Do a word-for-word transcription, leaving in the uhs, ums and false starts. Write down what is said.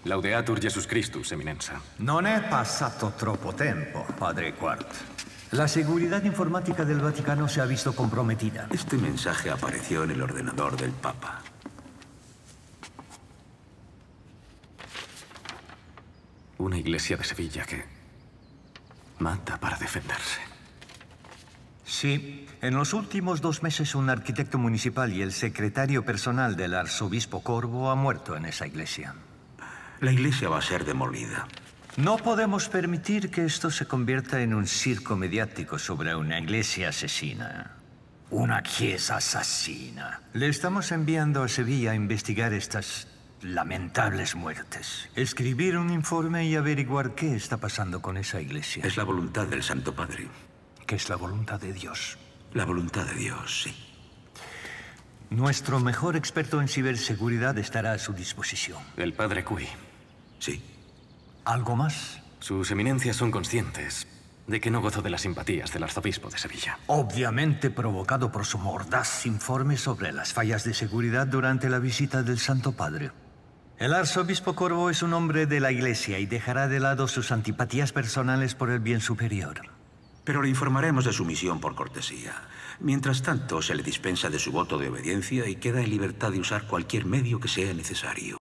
Laudeatur Jesus Christus, eminenza. Non è passato troppo tempo, padre Quart. La seguridad informática del Vaticano se ha visto comprometida. Este mensaje apareció en el ordenador del Papa. Una iglesia de Sevilla que mata para defenderse. Sí, en los últimos dos meses un arquitecto municipal y el secretario personal del arzobispo Corvo ha muerto en esa iglesia. La iglesia va a ser demolida. No podemos permitir que esto se convierta en un circo mediático sobre una iglesia asesina. Una chiesa asesina. Le estamos enviando a Sevilla a investigar estas lamentables muertes. Escribir un informe y averiguar qué está pasando con esa iglesia. Es la voluntad del Santo Padre. Que es la voluntad de Dios. La voluntad de Dios, sí. Nuestro mejor experto en ciberseguridad estará a su disposición. El padre Cui. Sí. ¿Algo más? Sus eminencias son conscientes de que no gozo de las simpatías del arzobispo de Sevilla. Obviamente provocado por su mordaz informe sobre las fallas de seguridad durante la visita del Santo Padre. El arzobispo Corvo es un hombre de la iglesia y dejará de lado sus antipatías personales por el bien superior. Pero le informaremos de su misión por cortesía. Mientras tanto, se le dispensa de su voto de obediencia y queda en libertad de usar cualquier medio que sea necesario.